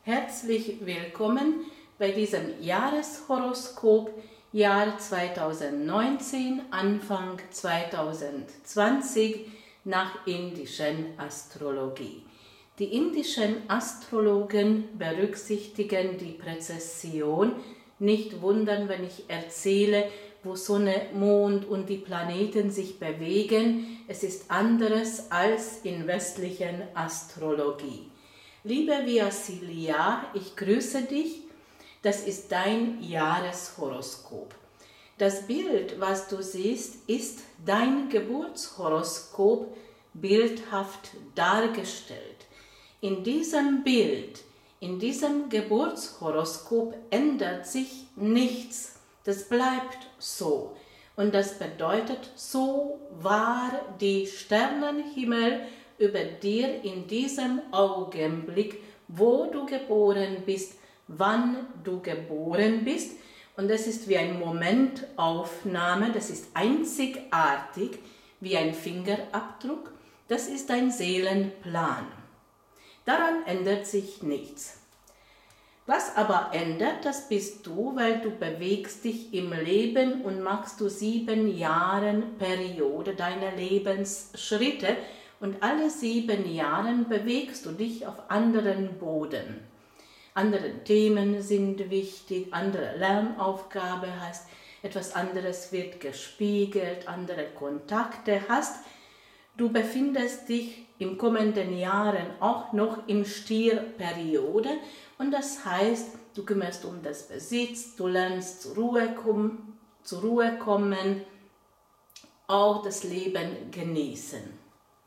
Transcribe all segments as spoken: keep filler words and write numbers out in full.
Herzlich willkommen bei diesem Jahreshoroskop Jahr zweitausendneunzehn, Anfang zweitausendzwanzig nach indischen Astrologie. Die indischen Astrologen berücksichtigen die Präzession. Nicht wundern, wenn ich erzähle, wo Sonne, Mond und die Planeten sich bewegen. Es ist anderes als in westlichen Astrologie. Liebe Viasilia, ich grüße dich. Das ist dein Jahreshoroskop. Das Bild, was du siehst, ist dein Geburtshoroskop bildhaft dargestellt. In diesem Bild, in diesem Geburtshoroskop ändert sich nichts. Das bleibt so. Und das bedeutet, so war die Sternenhimmel über dir in diesem Augenblick, wo du geboren bist, wann du geboren bist. Und das ist wie eine Momentaufnahme, das ist einzigartig wie ein Fingerabdruck. Das ist ein Seelenplan. Daran ändert sich nichts. Was aber ändert, das bist du, weil du bewegst dich im Leben und machst du sieben Jahre Periode deiner Lebensschritte und alle sieben Jahre bewegst du dich auf anderen Boden. Andere Themen sind wichtig, andere Lernaufgabe hast, etwas anderes wird gespiegelt, andere Kontakte hast. Du befindest dich im kommenden Jahren auch noch im Stierperiode und das heißt, du kümmerst um das Besitz, du lernst zur Ruhe, komm, zur Ruhe kommen, auch das Leben genießen.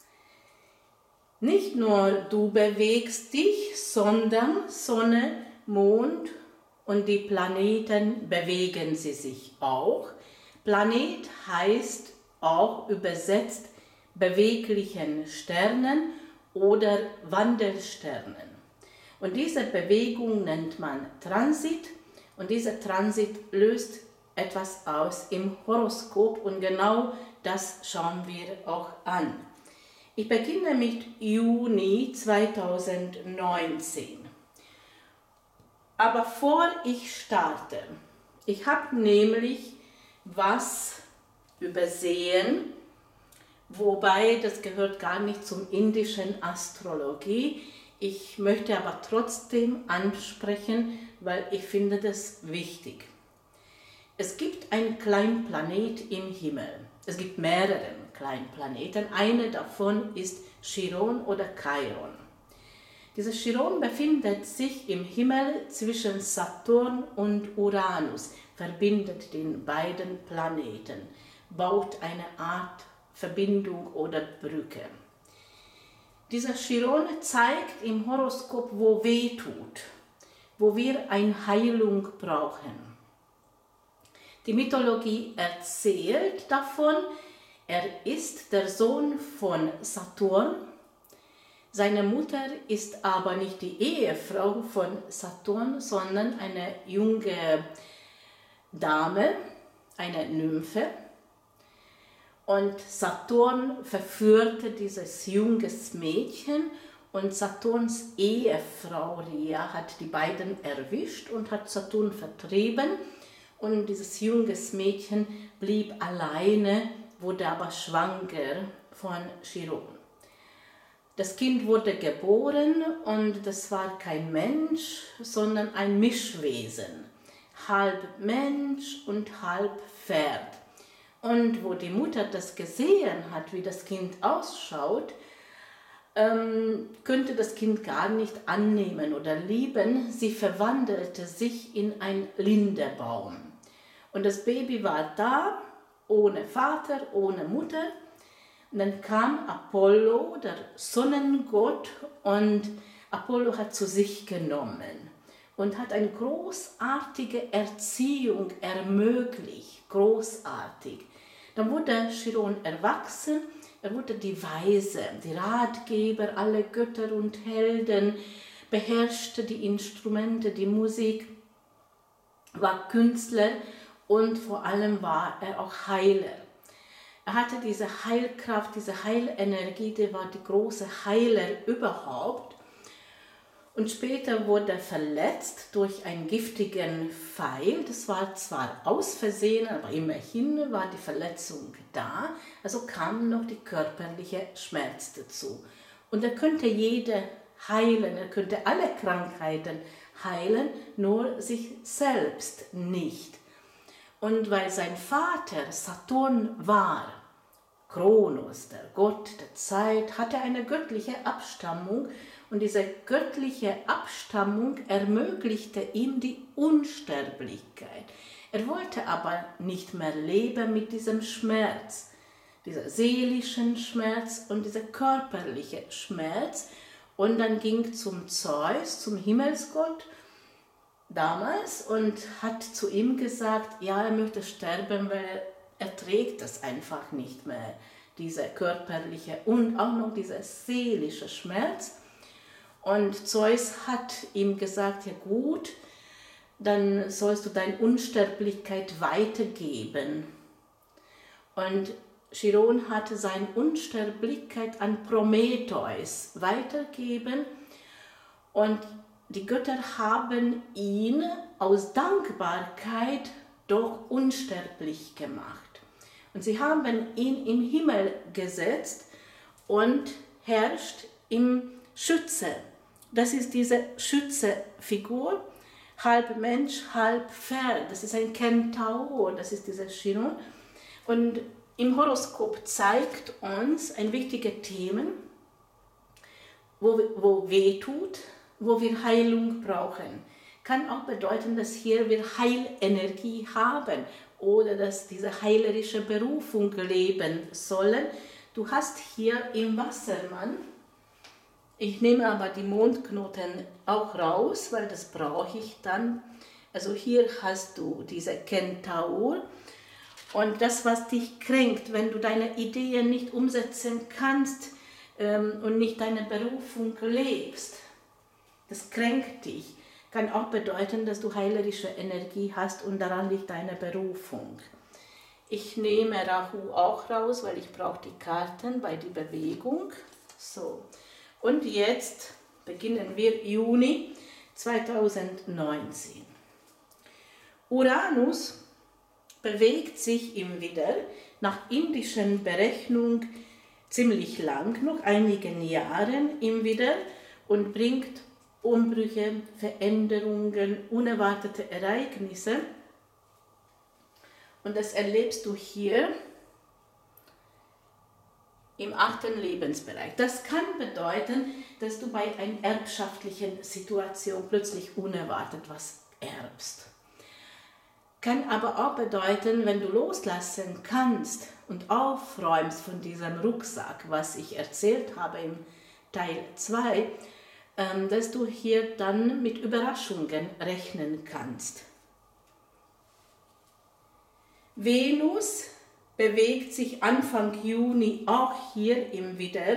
Nicht nur du bewegst dich, sondern Sonne, Mond und die Planeten bewegen sie sich auch. Planet heißt auch übersetzt beweglichen Sternen oder Wandelsternen. Und diese Bewegung nennt man Transit und dieser Transit löst etwas aus im Horoskop und genau das schauen wir auch an. Ich beginne mit Juni zweitausendneunzehn. Aber vor ich starte, ich habe nämlich was übersehen, wobei das gehört gar nicht zum indischen Astrologie. Ich möchte aber trotzdem ansprechen, weil ich finde das wichtig. Es gibt einen kleinen Planet im Himmel. Es gibt mehrere kleine Planeten. Eine davon ist Chiron oder Chiron. Dieser Chiron befindet sich im Himmel zwischen Saturn und Uranus, verbindet den beiden Planeten, baut eine Art Verbindung oder Brücke. Dieser Chiron zeigt im Horoskop, wo weh tut, wo wir eine Heilung brauchen. Die Mythologie erzählt davon, er ist der Sohn von Saturn. Seine Mutter ist aber nicht die Ehefrau von Saturn, sondern eine junge Dame, eine Nymphe. Und Saturn verführte dieses junges Mädchen und Saturns Ehefrau Rhea hat die beiden erwischt und hat Saturn vertrieben. Und dieses junges Mädchen blieb alleine, wurde aber schwanger von Chiron. Das Kind wurde geboren und das war kein Mensch, sondern ein Mischwesen. Halb Mensch und halb Pferd. Und wo die Mutter das gesehen hat, wie das Kind ausschaut, ähm, könnte das Kind gar nicht annehmen oder lieben. Sie verwandelte sich in einen Lindebaum. Und das Baby war da, ohne Vater, ohne Mutter. Und dann kam Apollo, der Sonnengott, und Apollo hat zu sich genommen und hat eine großartige Erziehung ermöglicht, großartig. Dann wurde Chiron erwachsen, er wurde die Weise, die Ratgeber, alle Götter und Helden, beherrschte die Instrumente, die Musik, war Künstler und vor allem war er auch Heiler. Er hatte diese Heilkraft, diese Heilenergie, der war die große Heiler überhaupt. Und später wurde er verletzt durch einen giftigen Pfeil. Das war zwar aus Versehen, aber immerhin war die Verletzung da. Also kam noch die körperliche Schmerz dazu. Und er könnte jede heilen, er könnte alle Krankheiten heilen, nur sich selbst nicht. Und weil sein Vater Saturn war, Kronos, der Gott der Zeit, hatte eine göttliche Abstammung und diese göttliche Abstammung ermöglichte ihm die Unsterblichkeit. Er wollte aber nicht mehr leben mit diesem Schmerz, dieser seelischen Schmerz und dieser körperliche Schmerz. Und dann ging zum Zeus, zum Himmelsgott damals, und hat zu ihm gesagt, ja, er möchte sterben, weil er trägt das einfach nicht mehr, dieser körperliche und auch noch dieser seelische Schmerz. Und Zeus hat ihm gesagt, ja gut, dann sollst du deine Unsterblichkeit weitergeben. Und Chiron hatte seine Unsterblichkeit an Prometheus weitergeben und die Götter haben ihn aus Dankbarkeit doch unsterblich gemacht. Und sie haben ihn im Himmel gesetzt und herrscht im Schütze. Das ist diese Schütze-Figur, halb Mensch, halb Pferd. Das ist ein Kentaur, das ist dieser Chiron. Und im Horoskop zeigt uns ein wichtiges Thema, wo, wo weh tut, wo wir Heilung brauchen. Kann auch bedeuten, dass hier wir Heilenergie haben oder dass diese heilerische Berufung leben sollen. Du hast hier im Wassermann, ich nehme aber die Mondknoten auch raus, weil das brauche ich dann. Also hier hast du diese Kentaur. Und das, was dich kränkt, wenn du deine Ideen nicht umsetzen kannst ähm, und nicht deine Berufung lebst, das kränkt dich, kann auch bedeuten, dass du heilerische Energie hast und daran liegt deine Berufung. Ich nehme Rahu auch raus, weil ich brauche die Karten bei der Bewegung. So. Und jetzt beginnen wir Juni zweitausendneunzehn. Uranus bewegt sich im Widder nach indischen Berechnung ziemlich lang, noch einigen Jahren im Widder, und bringt Umbrüche, Veränderungen, unerwartete Ereignisse. Und das erlebst du hier im achten Lebensbereich. Das kann bedeuten, dass du bei einer erbschaftlichen Situation plötzlich unerwartet was erbst. Kann aber auch bedeuten, wenn du loslassen kannst und aufräumst von diesem Rucksack, was ich erzählt habe im Teil zwei, dass du hier dann mit Überraschungen rechnen kannst. Venus bewegt sich Anfang Juni auch hier im Widder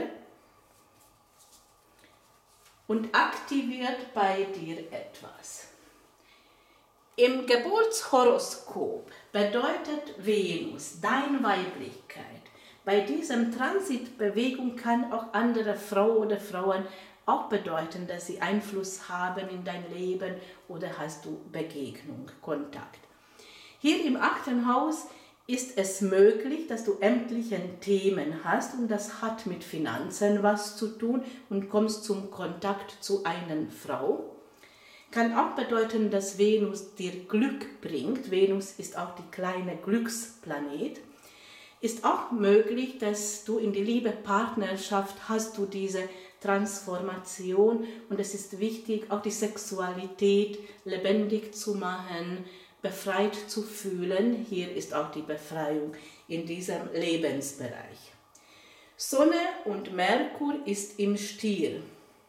und aktiviert bei dir etwas. Im Geburtshoroskop bedeutet Venus deine Weiblichkeit. Bei diesem Transitbewegung kann auch andere Frau oder Frauen auch bedeuten, dass sie Einfluss haben in dein Leben oder hast du Begegnung, Kontakt. Hier im achten Haus ist es möglich, dass du ämtliche Themen hast und das hat mit Finanzen was zu tun und kommst zum Kontakt zu einer Frau. Kann auch bedeuten, dass Venus dir Glück bringt. Venus ist auch die kleine Glücksplanet. Ist auch möglich, dass du in die Liebe Partnerschaft hast du diese Transformation und es ist wichtig, auch die Sexualität lebendig zu machen, befreit zu fühlen. Hier ist auch die Befreiung in diesem Lebensbereich. Sonne und Merkur ist im Stier.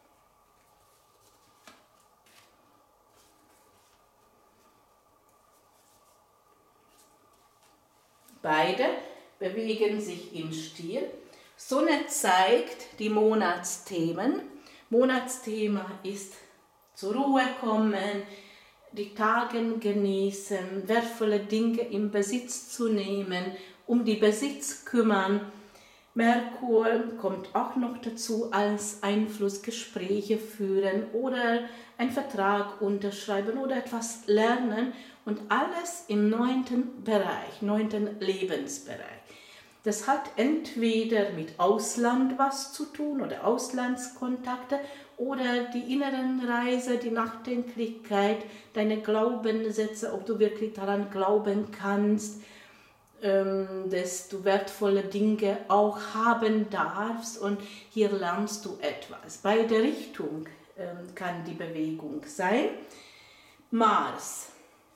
Beide bewegen sich im Stier. Sonne zeigt die Monatsthemen. Monatsthema ist zur Ruhe kommen, die Tage genießen, wertvolle Dinge in Besitz zu nehmen, um die Besitz kümmern, Merkur kommt auch noch dazu als Einfluss, Gespräche führen oder einen Vertrag unterschreiben oder etwas lernen und alles im neunten Bereich, neunten Lebensbereich. Das hat entweder mit Ausland was zu tun oder Auslandskontakte oder die inneren Reise, die Nachdenklichkeit, deine Glaubenssätze, ob du wirklich daran glauben kannst, ähm, dass du wertvolle Dinge auch haben darfst und hier lernst du etwas. Beide Richtungen ähm, kann die Bewegung sein. Mars.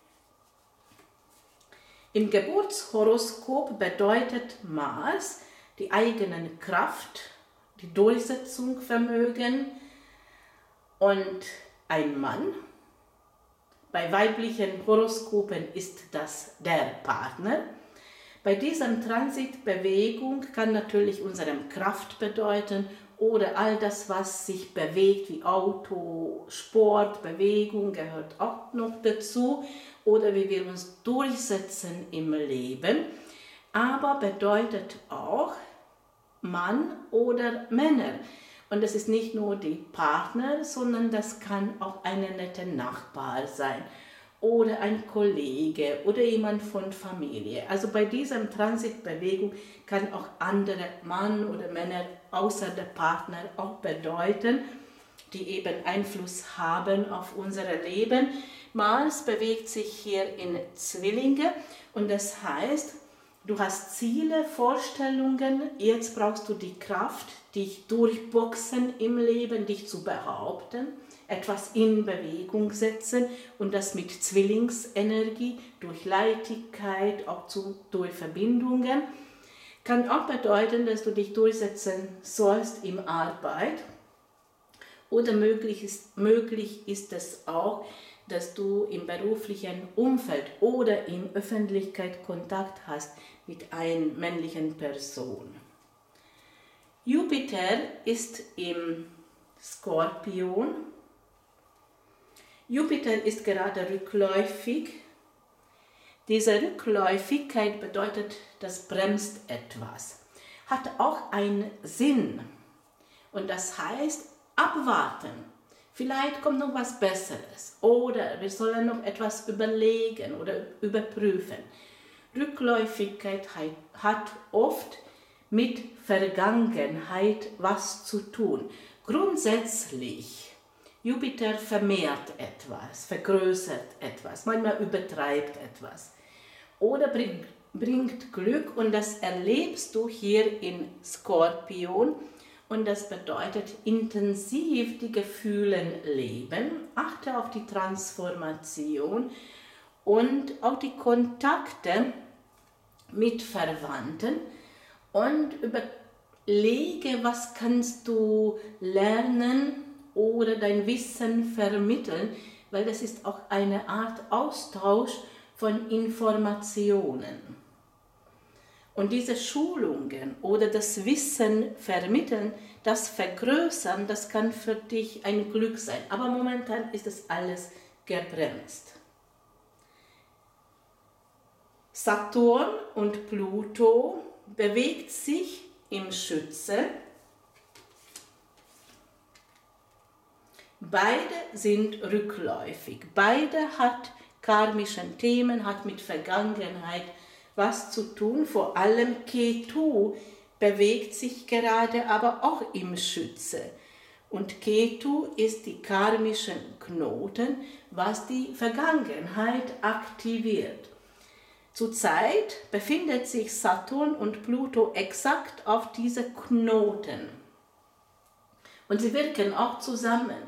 Im Geburtshoroskop bedeutet Mars die eigene Kraft, die Durchsetzungsvermögen und ein Mann. Bei weiblichen Horoskopen ist das der Partner. Bei diesem Transitbewegung kann natürlich unsere Kraft bedeuten oder all das, was sich bewegt, wie Auto, Sport, Bewegung gehört auch noch dazu oder wie wir uns durchsetzen im Leben, aber bedeutet auch Mann oder Männer. Und das ist nicht nur die Partner, sondern das kann auch ein netter Nachbar sein oder ein Kollege oder jemand von Familie. Also bei dieser Transitbewegung kann auch andere Mann oder Männer außer der Partner auch bedeuten, die eben Einfluss haben auf unser Leben. Mars bewegt sich hier in Zwillinge und das heißt, du hast Ziele, Vorstellungen, jetzt brauchst du die Kraft, dich durchboxen im Leben, dich zu behaupten, etwas in Bewegung setzen und das mit Zwillingsenergie, durch Leichtigkeit, auch zu, durch Verbindungen. Kann auch bedeuten, dass du dich durchsetzen sollst in Arbeit oder möglich ist, möglich ist es auch, dass du im beruflichen Umfeld oder in Öffentlichkeit Kontakt hast mit einer männlichen Person. Jupiter ist im Skorpion. Jupiter ist gerade rückläufig. Diese Rückläufigkeit bedeutet, das bremst etwas, hat auch einen Sinn und das heißt abwarten. Vielleicht kommt noch was Besseres oder wir sollen noch etwas überlegen oder überprüfen. Rückläufigkeit hat oft mit Vergangenheit was zu tun. Grundsätzlich, Jupiter vermehrt etwas, vergrößert etwas, manchmal übertreibt etwas oder bringt, bringt Glück und das erlebst du hier in Skorpion. Und das bedeutet intensiv die Gefühle leben, achte auf die Transformation und auch die Kontakte mit Verwandten und überlege, was kannst du lernen oder dein Wissen vermitteln, weil das ist auch eine Art Austausch von Informationen. Und diese Schulungen oder das Wissen vermitteln, das Vergrößern, das kann für dich ein Glück sein. Aber momentan ist das alles gebremst. Saturn und Pluto bewegt sich im Schütze. Beide sind rückläufig. Beide hat karmische Themen, hat mit Vergangenheit was zu tun, vor allem Ketu bewegt sich gerade aber auch im Schütze. Und Ketu ist die karmischen Knoten, was die Vergangenheit aktiviert. Zurzeit befindet sich Saturn und Pluto exakt auf diese Knoten. Und sie wirken auch zusammen.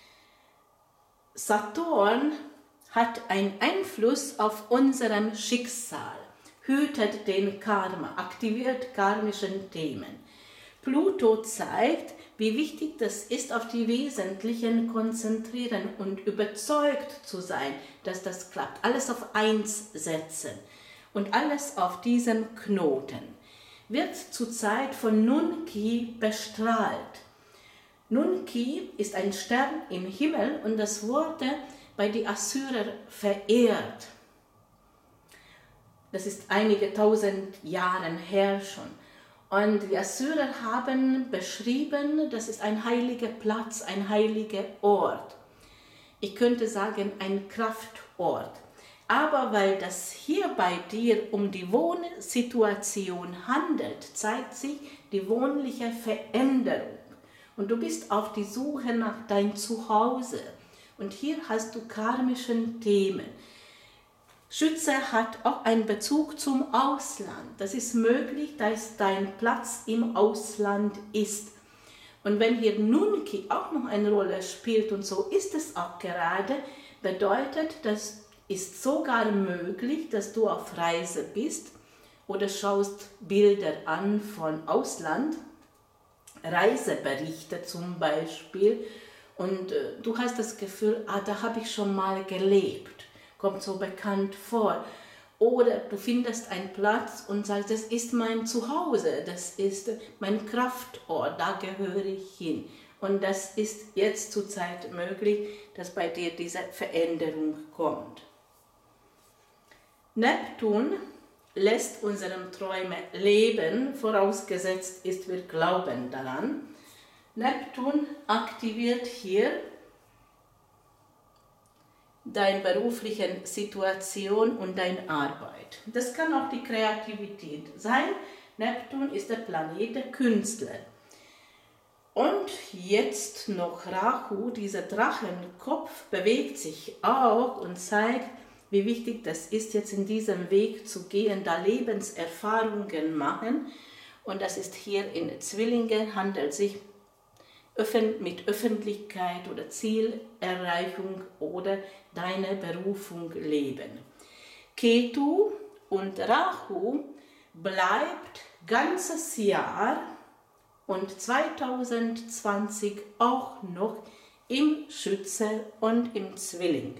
Saturn hat einen Einfluss auf unserem Schicksal. Hütet den Karma, aktiviert karmische Themen. Pluto zeigt, wie wichtig das ist, auf die Wesentlichen konzentrieren und überzeugt zu sein, dass das klappt. Alles auf eins setzen und alles auf diesem Knoten. Wird zurzeit von Nunki bestrahlt. Nunki ist ein Stern im Himmel und das wurde bei den Assyrern verehrt. Das ist einige tausend Jahre her schon. Und die Assyrer haben beschrieben, das ist ein heiliger Platz, ein heiliger Ort. Ich könnte sagen, ein Kraftort. Aber weil das hier bei dir um die Wohnsituation handelt, zeigt sich die wohnliche Veränderung. Und du bist auf die Suche nach deinem Zuhause. Und hier hast du karmischen Themen. Schütze hat auch einen Bezug zum Ausland. Das ist möglich, dass dein Platz im Ausland ist. Und wenn hier Nunki auch noch eine Rolle spielt, und so ist es auch gerade, bedeutet, das ist sogar möglich, dass du auf Reise bist oder schaust Bilder an von Ausland, Reiseberichte zum Beispiel, und äh, du hast das Gefühl, ah, da habe ich schon mal gelebt, kommt so bekannt vor. Oder du findest einen Platz und sagst, das ist mein Zuhause, das ist mein Kraftort, da gehöre ich hin. Und das ist jetzt zurzeit möglich, dass bei dir diese Veränderung kommt. Neptun lässt unsere Träume leben, vorausgesetzt ist, wir glauben daran. Neptun aktiviert hier deine berufliche Situation und deine Arbeit. Das kann auch die Kreativität sein. Neptun ist der Planet der Künstler. Und jetzt noch Rahu, dieser Drachenkopf, bewegt sich auch und zeigt, wie wichtig das ist, jetzt in diesem Weg zu gehen, da Lebenserfahrungen machen. Und das ist hier in Zwillinge, handelt sich mit Öffentlichkeit oder Zielerreichung oder deine Berufung leben. Ketu und Rahu bleibt ganzes Jahr und zweitausendzwanzig auch noch im Schütze und im Zwillinge.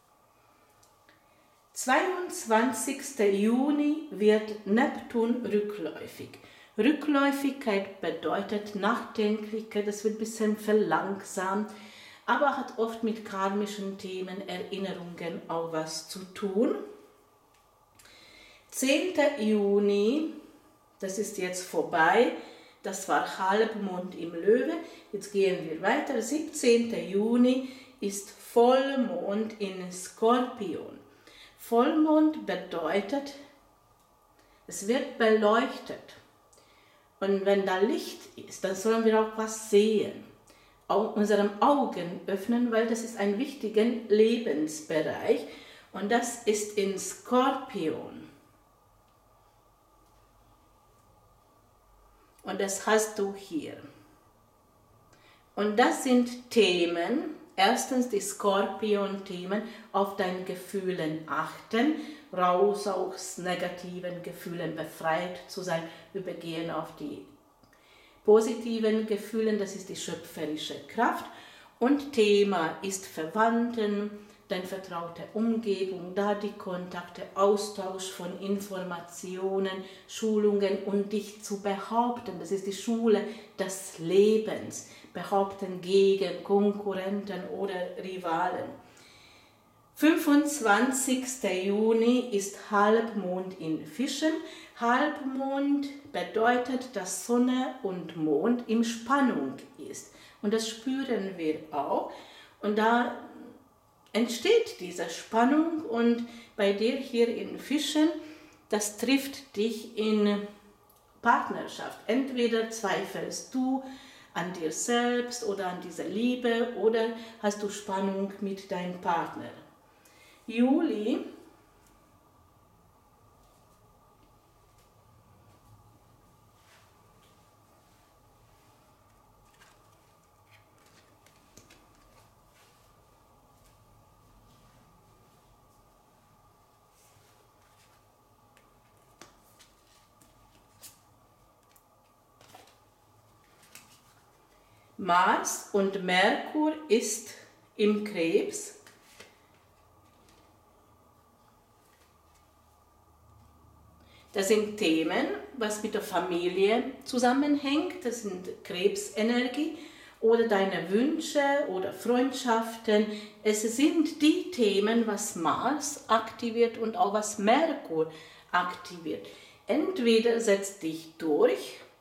zweiundzwanzigster Juni wird Neptun rückläufig. Rückläufigkeit bedeutet Nachdenklichkeit, das wird ein bisschen verlangsamt, aber hat oft mit karmischen Themen, Erinnerungen auch was zu tun. zehnter Juni, das ist jetzt vorbei, das war Halbmond im Löwe, jetzt gehen wir weiter. siebzehnter Juni ist Vollmond in Skorpion. Vollmond bedeutet, es wird beleuchtet. Und wenn da Licht ist, dann sollen wir auch was sehen, auch unsere Augen öffnen, weil das ist ein wichtiger Lebensbereich und das ist in Skorpion. Und das hast du hier. Und das sind Themen, erstens die Skorpion-Themen, auf deine Gefühlen achten, raus aus negativen Gefühlen befreit zu sein, übergehen auf die positiven Gefühle, das ist die schöpferische Kraft. Und Thema ist Verwandten, deine vertraute Umgebung, da die Kontakte, Austausch von Informationen, Schulungen und dich zu behaupten, das ist die Schule des Lebens, behaupten gegen Konkurrenten oder Rivalen. fünfundzwanzigster Juni ist Halbmond in Fischen. Halbmond bedeutet, dass Sonne und Mond in Spannung ist. Und das spüren wir auch. Und da entsteht diese Spannung und bei dir hier in Fischen, das trifft dich in Partnerschaft. Entweder zweifelst du an dir selbst oder an dieser Liebe oder hast du Spannung mit deinem Partner. Juli, Mars und Merkur ist im Krebs. Das sind Themen, was mit der Familie zusammenhängt, das sind Krebsenergie oder deine Wünsche oder Freundschaften. Es sind die Themen, was Mars aktiviert und auch was Merkur aktiviert. Entweder setzt dich durch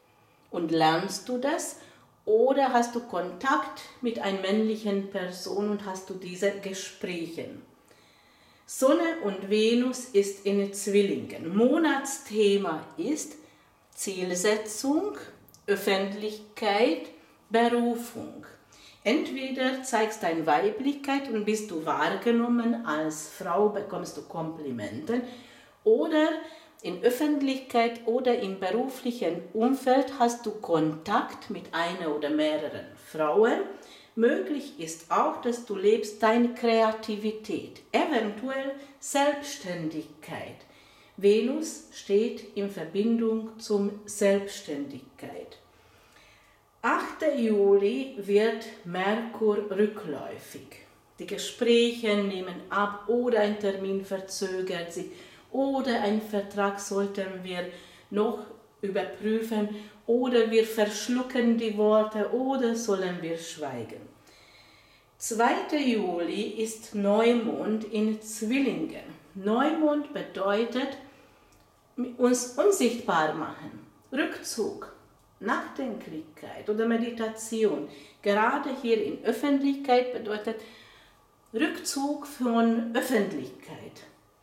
Und lernst du das? Oder hast du Kontakt mit einer männlichen Person und hast du diese Gespräche? Sonne und Venus ist in Zwillingen. Monatsthema ist Zielsetzung, Öffentlichkeit, Berufung. Entweder zeigst deine Weiblichkeit und bist du wahrgenommen als Frau, bekommst du Komplimente, oder in Öffentlichkeit oder im beruflichen Umfeld hast du Kontakt mit einer oder mehreren Frauen. Möglich ist auch, dass du lebst deine Kreativität, eventuell Selbstständigkeit. Venus steht in Verbindung zum Selbstständigkeit. achter Juli wird Merkur rückläufig. Die Gespräche nehmen ab oder ein Termin verzögert sich oder ein Vertrag sollten wir noch überprüfen oder wir verschlucken die Worte oder sollen wir schweigen. zweiter Juli ist Neumond in Zwillingen. Neumond bedeutet uns unsichtbar machen, Rückzug, Nachdenklichkeit oder Meditation. Gerade hier in Öffentlichkeit bedeutet Rückzug von Öffentlichkeit.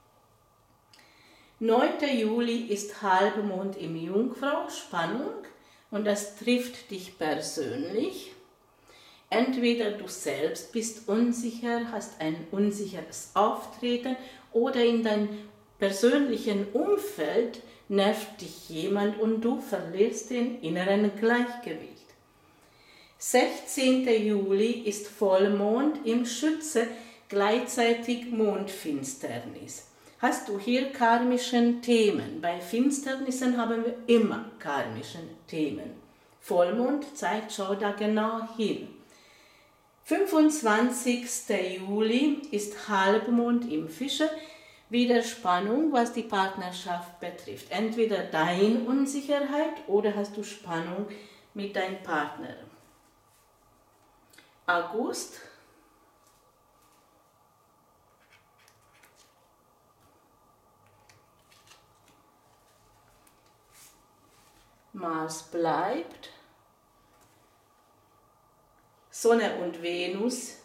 neunter Juli ist Halbmond im Jungfrau, Spannung, und das trifft dich persönlich. Entweder du selbst bist unsicher, hast ein unsicheres Auftreten oder in deinem persönlichen Umfeld nervt dich jemand und du verlierst den inneren Gleichgewicht. sechzehnter Juli ist Vollmond im Schütze, gleichzeitig Mondfinsternis. Hast du hier karmischen Themen? Bei Finsternissen haben wir immer karmische Themen. Vollmond zeigt, schau da genau hin. fünfundzwanzigster Juli ist Halbmond im Fische, wieder Spannung, was die Partnerschaft betrifft. Entweder deine Unsicherheit oder hast du Spannung mit deinem Partner. August. Mars bleibt. Sonne und Venus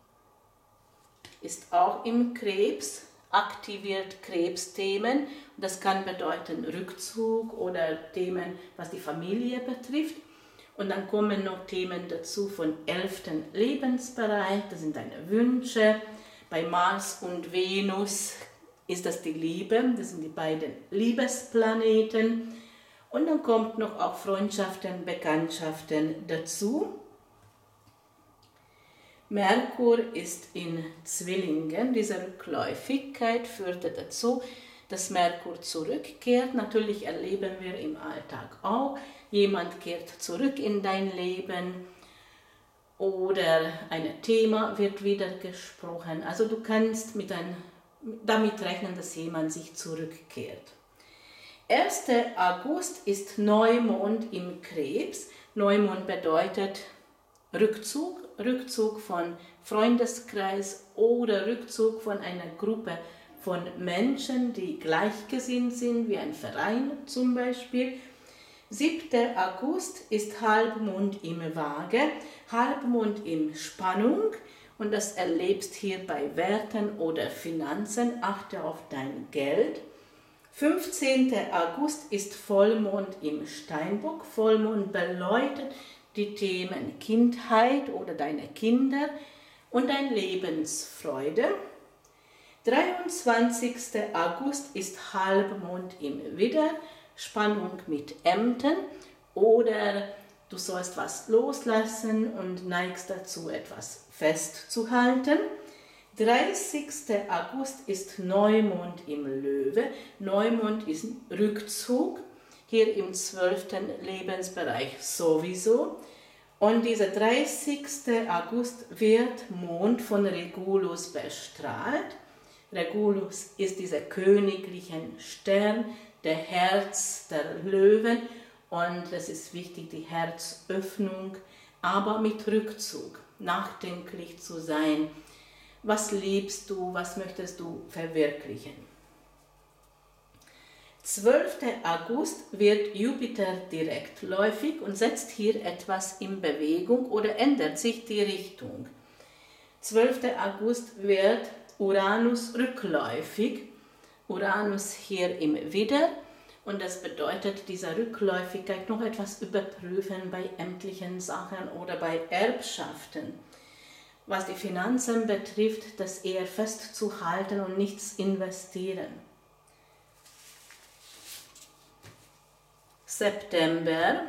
ist auch im Krebs, aktiviert Krebsthemen. Das kann bedeuten Rückzug oder Themen, was die Familie betrifft. Und dann kommen noch Themen dazu von elften Lebensbereich, das sind deine Wünsche. Bei Mars und Venus ist das die Liebe, das sind die beiden Liebesplaneten. Und dann kommt noch auch Freundschaften, Bekanntschaften dazu. Merkur ist in Zwillingen. Diese Rückläufigkeit führte dazu, dass Merkur zurückkehrt. Natürlich erleben wir im Alltag auch, jemand kehrt zurück in dein Leben oder ein Thema wird wieder gesprochen. Also du kannst mit ein, damit rechnen, dass jemand sich zurückkehrt. erster August ist Neumond im Krebs. Neumond bedeutet Rückzug, Rückzug von Freundeskreis oder Rückzug von einer Gruppe von Menschen, die gleichgesinnt sind, wie ein Verein zum Beispiel. siebter August ist Halbmond im Waage, Halbmond in Spannung, und das erlebst hier bei Werten oder Finanzen. Achte auf dein Geld. fünfzehnter August ist Vollmond im Steinbock. Vollmond beleuchtet die Themen Kindheit oder deine Kinder und deine Lebensfreude. dreiundzwanzigster August ist Halbmond im Widder, Spannung mit Ämtern, oder du sollst was loslassen und neigst dazu, etwas festzuhalten. dreißigster August ist Neumond im Löwe. Neumond ist Rückzug, hier im zwölften Lebensbereich sowieso. Und dieser dreißigster August wird Mond von Regulus bestrahlt. Regulus ist dieser königliche Stern, der Herz der Löwen, und es ist wichtig, die Herzöffnung, aber mit Rückzug, nachdenklich zu sein. Was liebst du, was möchtest du verwirklichen? zwölfter August wird Jupiter direktläufig und setzt hier etwas in Bewegung oder ändert sich die Richtung. zwölfter August wird Uranus rückläufig, Uranus hier im Widder, und das bedeutet, dieser Rückläufigkeit noch etwas überprüfen bei ämtlichen Sachen oder bei Erbschaften. Was die Finanzen betrifft, das eher festzuhalten und nichts investieren. September.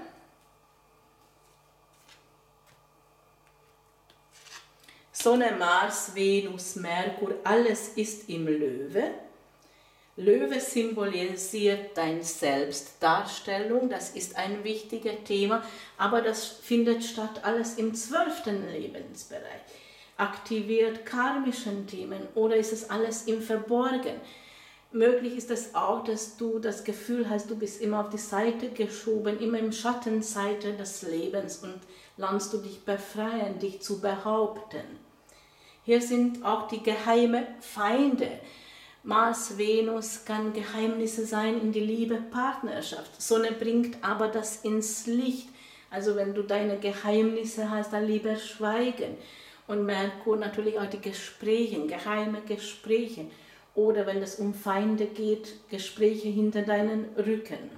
Sonne, Mars, Venus, Merkur, alles ist im Löwe. Löwe symbolisiert deine Selbstdarstellung, das ist ein wichtiges Thema, aber das findet statt alles im zwölften Lebensbereich. Aktiviert karmischen Themen oder ist es alles im Verborgen? Möglich ist es auch, dass du das Gefühl hast, du bist immer auf die Seite geschoben, immer im Schattenseite des Lebens und lernst du dich befreien, dich zu behaupten. Hier sind auch die geheimen Feinde. Mars, Venus kann Geheimnisse sein in die Liebe, Partnerschaft. Sonne bringt aber das ins Licht. Also wenn du deine Geheimnisse hast, dann lieber schweigen. Und Merkur natürlich auch die Gespräche, geheime Gespräche. Oder wenn es um Feinde geht, Gespräche hinter deinen Rücken.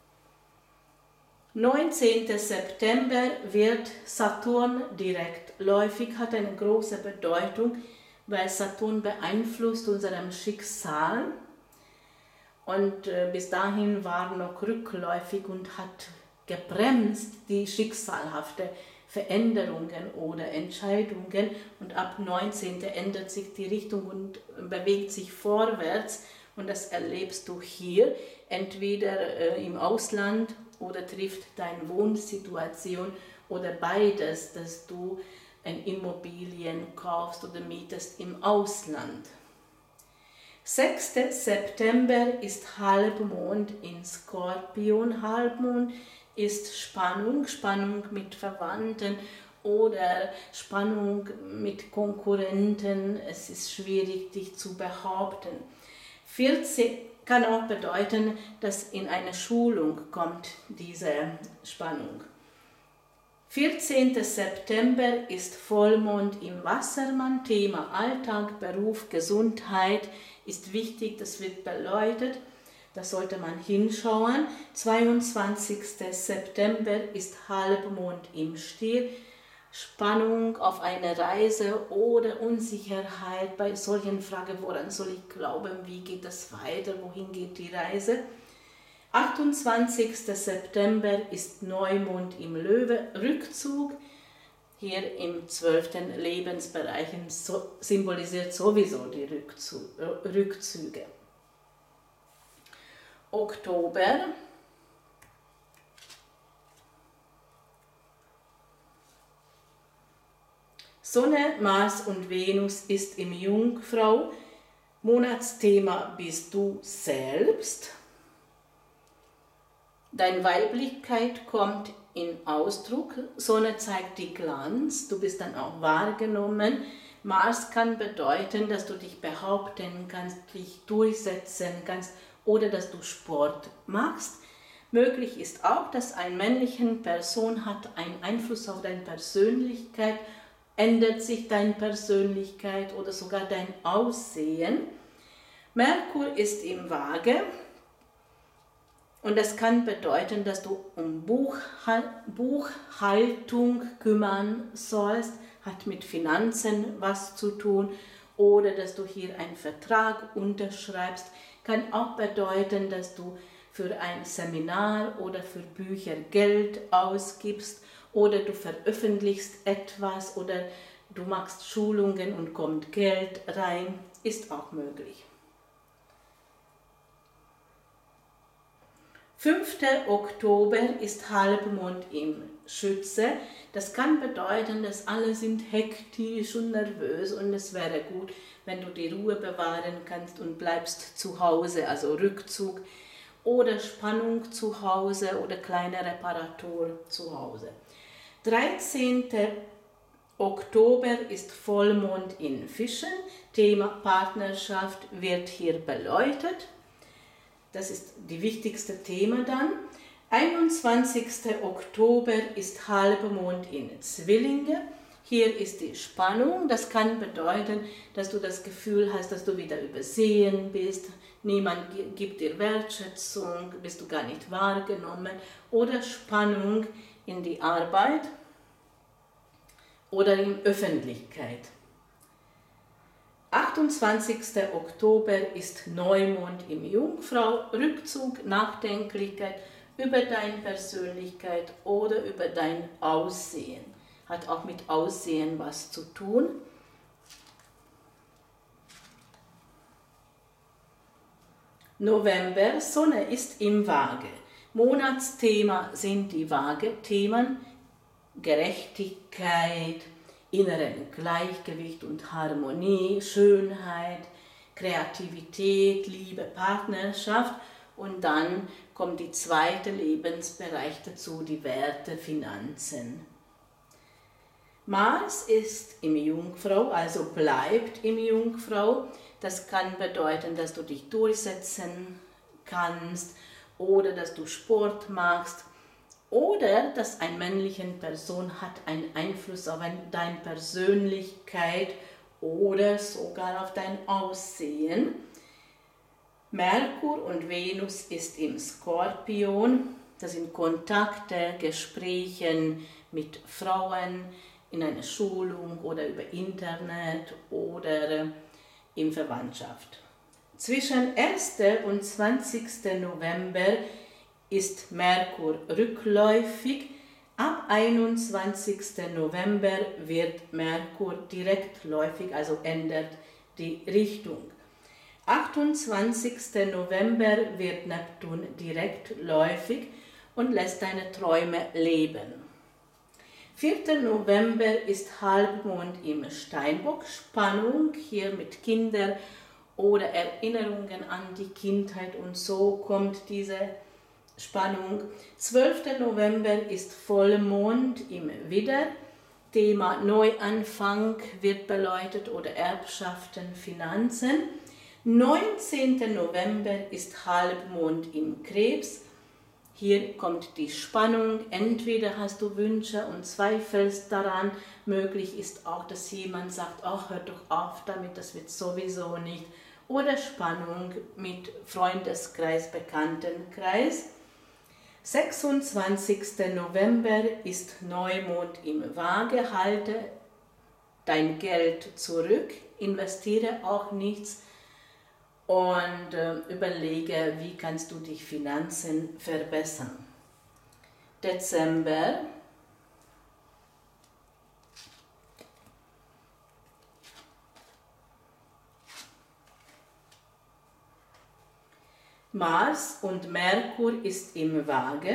neunzehnter September wird Saturn direktläufig, hat eine große Bedeutung, weil Saturn beeinflusst unserem Schicksal und äh, bis dahin war noch rückläufig und hat gebremst die schicksalhafte Veränderungen oder Entscheidungen, und ab neunzehnten ändert sich die Richtung und bewegt sich vorwärts, und das erlebst du hier, entweder äh, im Ausland oder trifft deine Wohnsituation oder beides, dass du ein Immobilien kaufst oder mietest im Ausland. sechster September ist Halbmond in Skorpion. Halbmond ist Spannung, Spannung mit Verwandten oder Spannung mit Konkurrenten. Es ist schwierig, dich zu behaupten. vierzehn kann auch bedeuten, dass in eine Schulung kommt diese Spannung. vierzehnter September ist Vollmond im Wassermann. Thema Alltag, Beruf, Gesundheit ist wichtig, das wird beleuchtet. Da sollte man hinschauen. zweiundzwanzigster September ist Halbmond im Stier. Spannung auf eine Reise oder Unsicherheit bei solchen Fragen, woran soll ich glauben, wie geht es weiter, wohin geht die Reise. achtundzwanzigster September ist Neumond im Löwe, Rückzug. Hier im zwölften Lebensbereich symbolisiert sowieso die Rückzüge. Oktober. Sonne, Mars und Venus ist im Jungfrau. Monatsthema bist du selbst. Deine Weiblichkeit kommt in Ausdruck. Sonne zeigt die Glanz, du bist dann auch wahrgenommen. Mars kann bedeuten, dass du dich behaupten kannst, dich durchsetzen kannst oder dass du Sport machst. Möglich ist auch, dass eine männliche Person hat einen Einfluss auf deine Persönlichkeit, ändert sich deine Persönlichkeit oder sogar dein Aussehen. Merkur ist im Waage. Und das kann bedeuten, dass du um Buchhaltung kümmern sollst, hat mit Finanzen was zu tun, oder dass du hier einen Vertrag unterschreibst. Kann auch bedeuten, dass du für ein Seminar oder für Bücher Geld ausgibst, oder du veröffentlichst etwas oder du machst Schulungen und kommt Geld rein, ist auch möglich. fünfter Oktober ist Halbmond im Schütze. Das kann bedeuten, dass alle sind hektisch und nervös, und es wäre gut, wenn du die Ruhe bewahren kannst und bleibst zu Hause, also Rückzug oder Spannung zu Hause oder kleine Reparatur zu Hause. dreizehnter Oktober ist Vollmond in Fischen. Thema Partnerschaft wird hier beleuchtet. Das ist die wichtigste Thema dann. einundzwanzigster Oktober ist Halbmond in Zwillinge. Hier ist die Spannung. Das kann bedeuten, dass du das Gefühl hast, dass du wieder übersehen bist. Niemand gibt dir Wertschätzung, bist du gar nicht wahrgenommen. Oder Spannung in die Arbeit oder in Öffentlichkeit. achtundzwanzigster Oktober ist Neumond im Jungfrau, Rückzug, Nachdenklichkeit über deine Persönlichkeit oder über dein Aussehen. Hat auch mit Aussehen was zu tun. November, Sonne ist im Waage. Monatsthema sind die Waage-Themen Gerechtigkeit, inneren Gleichgewicht und Harmonie, Schönheit, Kreativität, Liebe, Partnerschaft und dann kommt die zweite Lebensbereich dazu, die Werte, Finanzen. Mars ist im Jungfrau, also bleibt im Jungfrau. Das kann bedeuten, dass du dich durchsetzen kannst oder dass du Sport machst oder dass eine männliche Person hat einen Einfluss auf deine Persönlichkeit oder sogar auf dein Aussehen. Merkur und Venus ist im Skorpion. Das sind Kontakte, Gespräche mit Frauen in einer Schulung oder über Internet oder in Verwandtschaft. Zwischen ersten und zwanzigsten November ist Merkur rückläufig. Ab einundzwanzigsten November wird Merkur direktläufig, also ändert die Richtung. achtundzwanzigsten November wird Neptun direktläufig und lässt deine Träume leben. vierten November ist Halbmond im Steinbock, Spannung hier mit Kindern oder Erinnerungen an die Kindheit und so kommt diese Spannung. zwölften November ist Vollmond im Widder, Thema Neuanfang wird beleuchtet oder Erbschaften, Finanzen. neunzehnten November ist Halbmond im Krebs. Hier kommt die Spannung, entweder hast du Wünsche und zweifelst daran, möglich ist auch, dass jemand sagt, ach, hör doch auf damit, das wird sowieso nicht. Oder Spannung mit Freundeskreis, Bekanntenkreis. sechsundzwanzigsten November ist Neumond im Waage, halte dein Geld zurück, investiere auch nichts und äh, überlege, wie kannst du die Finanzen verbessern. Dezember. Mars und Merkur ist im Waage.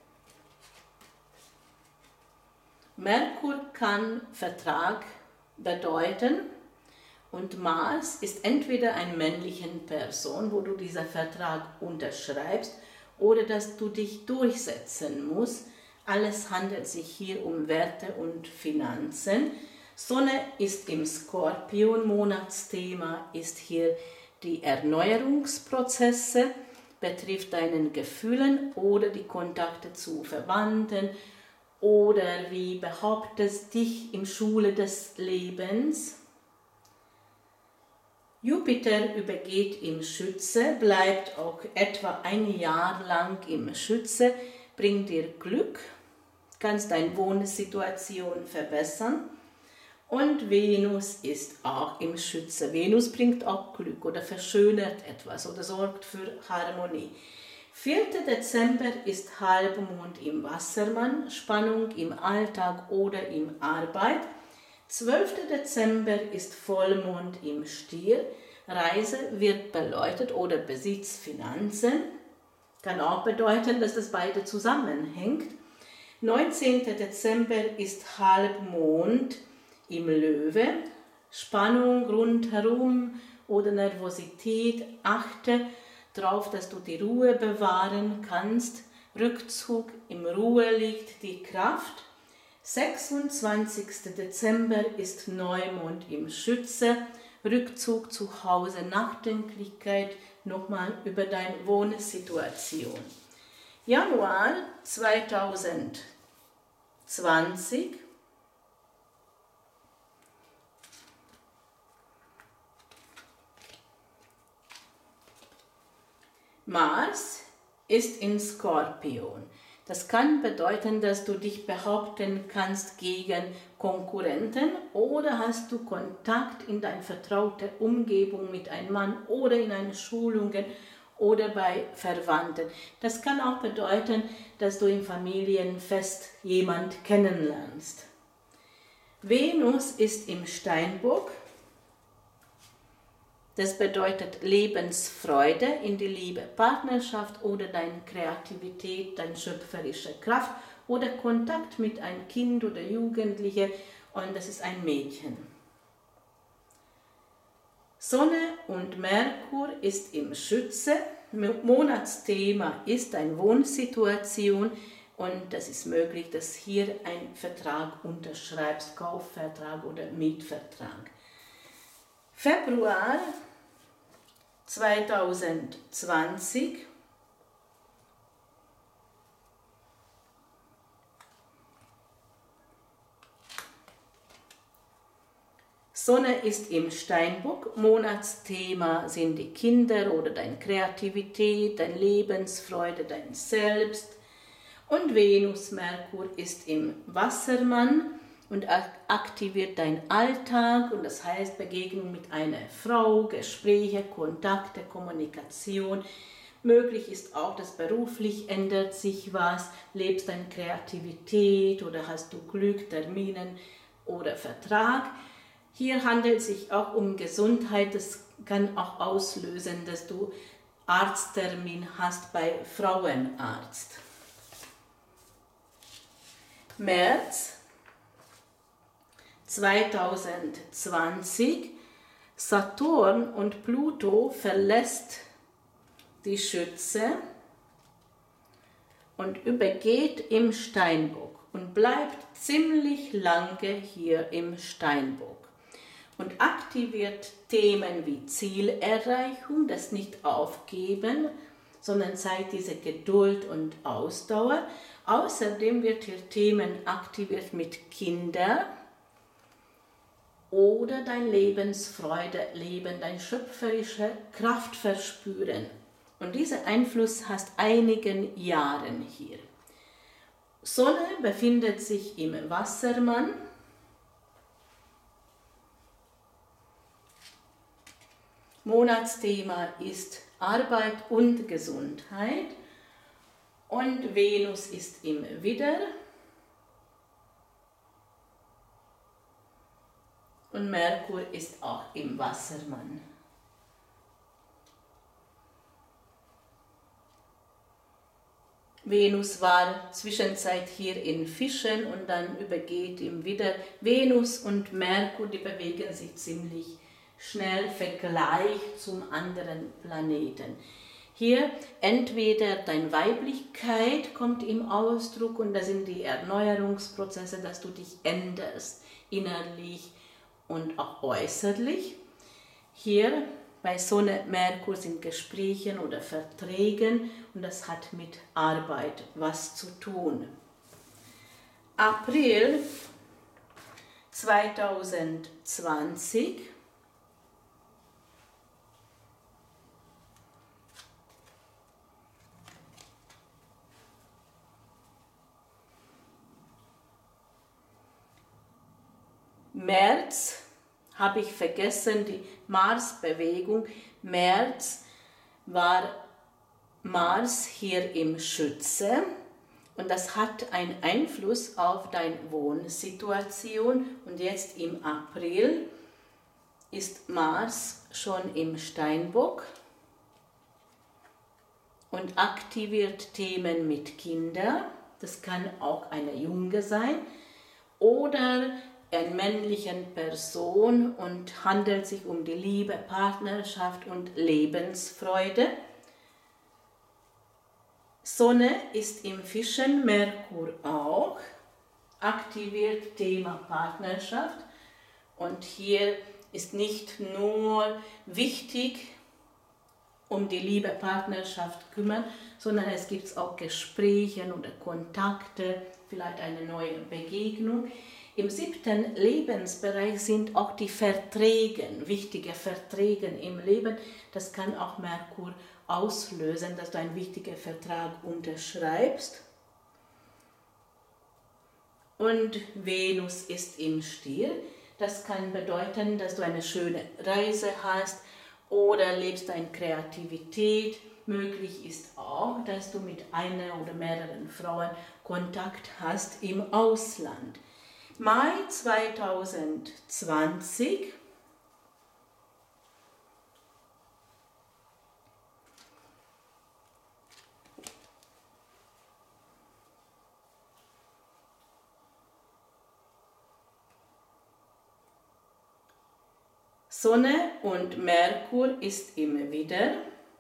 Merkur kann Vertrag bedeuten und Mars ist entweder eine männliche Person, wo du diesen Vertrag unterschreibst, oder dass du dich durchsetzen musst. Alles handelt sich hier um Werte und Finanzen. Sonne ist im Skorpion, Monatsthema ist hier die Erneuerungsprozesse, betrifft deinen Gefühlen oder die Kontakte zu Verwandten oder wie behauptest dich im Schule des Lebens. Jupiter übergeht im Schütze, bleibt auch etwa ein Jahr lang im Schütze, bringt dir Glück, kannst deine Wohnsituation verbessern. Und Venus ist auch im Schütze. Venus bringt auch Glück oder verschönert etwas oder sorgt für Harmonie. vierten Dezember ist Halbmond im Wassermann, Spannung im Alltag oder in Arbeit. zwölften Dezember ist Vollmond im Stier, Reise wird beleuchtet oder Besitz, Finanzen. Kann auch bedeuten, dass das beide zusammenhängt. neunzehnten Dezember ist Halbmond im Löwe, Spannung rundherum oder Nervosität, achte darauf, dass du die Ruhe bewahren kannst. Rückzug, im Ruhe liegt die Kraft. sechsundzwanzigsten Dezember ist Neumond im Schütze, Rückzug zu Hause, Nachdenklichkeit nochmal über deine Wohnsituation. Januar zweitausendzwanzig. Mars ist in Skorpion. Das kann bedeuten, dass du dich behaupten kannst gegen Konkurrenten oder hast du Kontakt in deine vertraute Umgebung mit einem Mann oder in einen Schulungen oder bei Verwandten. Das kann auch bedeuten, dass du im Familienfest jemand kennenlernst. Venus ist im Steinbock. Das bedeutet Lebensfreude in die Liebe, Partnerschaft oder deine Kreativität, deine schöpferische Kraft oder Kontakt mit einem Kind oder Jugendliche und das ist ein Mädchen. Sonne und Merkur ist im Schütze. Monatsthema ist eine Wohnsituation und das ist möglich, dass hier ein Vertrag unterschreibst, Kaufvertrag oder Mietvertrag. Februar zweitausendzwanzig. Sonne ist im Steinbock, Monatsthema sind die Kinder oder deine Kreativität, deine Lebensfreude, dein Selbst. Und Venus, Merkur ist im Wassermann und aktiviert deinen Alltag und das heißt Begegnung mit einer Frau, Gespräche, Kontakte, Kommunikation. Möglich ist auch, dass beruflich ändert sich was, lebst deine Kreativität oder hast du Glück, Terminen oder Vertrag. Hier handelt es sich auch um Gesundheit, das kann auch auslösen, dass du Arzttermin hast bei Frauenarzt. März zweitausendzwanzig, Saturn und Pluto verlässt die Schütze und übergeht im Steinbock und bleibt ziemlich lange hier im Steinbock und aktiviert Themen wie Zielerreichung, das nicht aufgeben, sondern zeigt diese Geduld und Ausdauer. Außerdem wird hier Themen aktiviert mit Kindern oder dein Lebensfreude leben, deine schöpferische Kraft verspüren. Und dieser Einfluss hast einigen Jahren hier. Sonne befindet sich im Wassermann. Monatsthema ist Arbeit und Gesundheit und Venus ist im Widder und Merkur ist auch im Wassermann. Venus war zwischenzeit hier in Fischen und dann übergeht im Widder. Venus und Merkur, die bewegen sich ziemlich schnell Vergleich zum anderen Planeten. Hier entweder deine Weiblichkeit kommt im Ausdruck und das sind die Erneuerungsprozesse, dass du dich änderst, innerlich und auch äußerlich. Hier bei Sonne, Merkur sind Gesprächen oder Verträgen und das hat mit Arbeit was zu tun. April zweitausendzwanzig. März habe ich vergessen, die Mars-Bewegung. März war Mars hier im Schütze und das hat einen Einfluss auf deine Wohnsituation. Und jetzt im April ist Mars schon im Steinbock und aktiviert Themen mit Kindern. Das kann auch eine Junge sein oder einer männlichen Person und handelt sich um die Liebe, Partnerschaft und Lebensfreude. Sonne ist im Fischen, Merkur auch, aktiviert Thema Partnerschaft und hier ist nicht nur wichtig, um die Liebe, Partnerschaft kümmern, sondern es gibt auch Gespräche oder Kontakte, vielleicht eine neue Begegnung. Im siebten Lebensbereich sind auch die Verträge, wichtige Verträge im Leben. Das kann auch Merkur auslösen, dass du einen wichtigen Vertrag unterschreibst. Und Venus ist im Stier. Das kann bedeuten, dass du eine schöne Reise hast oder lebst deine Kreativität. Möglich ist auch, dass du mit einer oder mehreren Frauen Kontakt hast im Ausland. Mai zweitausendzwanzig. Sonne und Merkur ist im Widder.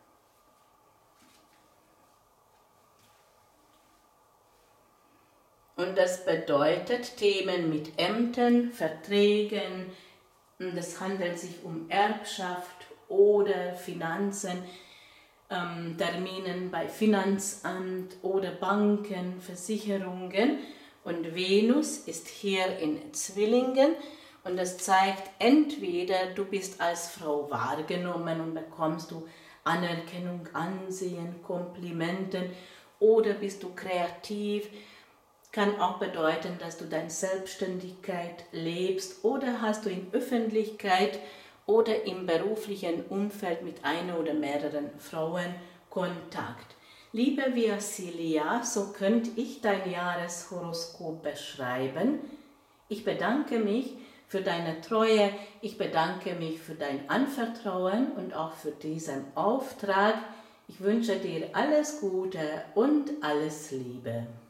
Und das bedeutet Themen mit Ämtern, Verträgen, es handelt sich um Erbschaft oder Finanzen, ähm, Terminen bei Finanzamt oder Banken, Versicherungen. Und Venus ist hier in Zwillingen und das zeigt, entweder du bist als Frau wahrgenommen und bekommst du Anerkennung, Ansehen, Komplimenten, oder bist du kreativ. Kann auch bedeuten, dass du deine Selbstständigkeit lebst oder hast du in Öffentlichkeit oder im beruflichen Umfeld mit einer oder mehreren Frauen Kontakt. Liebe Viasilia, so könnte ich dein Jahreshoroskop beschreiben. Ich bedanke mich für deine Treue, ich bedanke mich für dein Anvertrauen und auch für diesen Auftrag. Ich wünsche dir alles Gute und alles Liebe.